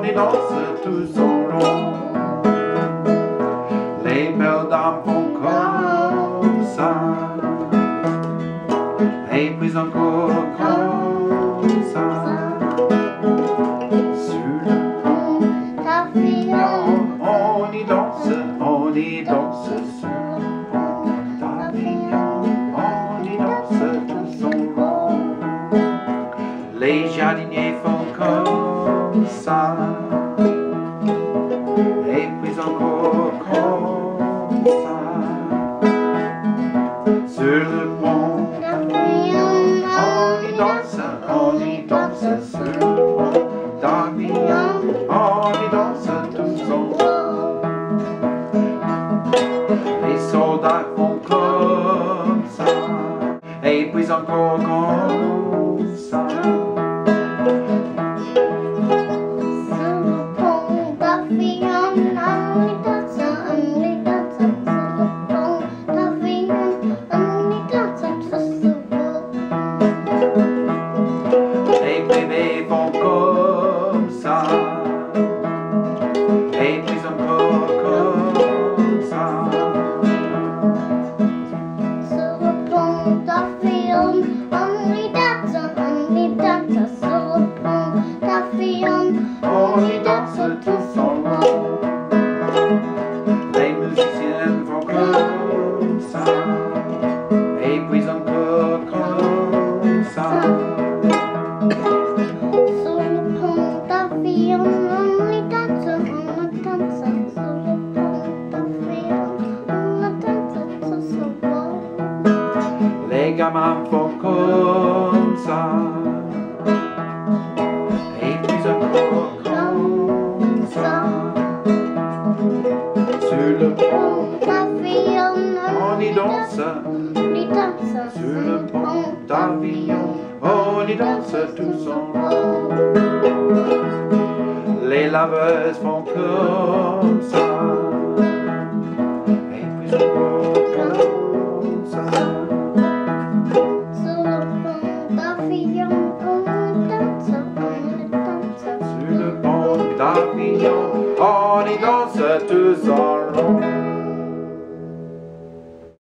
y danse tous en rond. Les belles dames font comme ça, et puis encore comme ça. Sur le pont d'Avignon, on y danse sur le pont d'Avignon, on y danse tous en rond. Les jardiniers font comme ça, et puis encore comme ça. Sur le pont d'Avignon, on y danse sur le pont d'Avignon, on y danse tous en rond. Les soldats font comme ça, et puis encore comme ça. Sur le pont d'Avignon, on y danse sur le pont d'Avignon, on y danse tous en rond. Les bébés font comme ça, et puis encore comme ça. Sur le pont d'Avignon, on y danse sur le pont d'Avignon, On y danse tous en rond. Les musiciens font comme ça, et puis encore comme ça. Sur le pont d'Avignon, on y danse sur le pont d'Avignon, on y danse tous en rond. Les gamins font comme ça, et puis encore comme ça. Sur le pont d'Avignon, on y danse, sur le pont d'Avignon, on y danse tous en rond. Les laveuses font comme ça,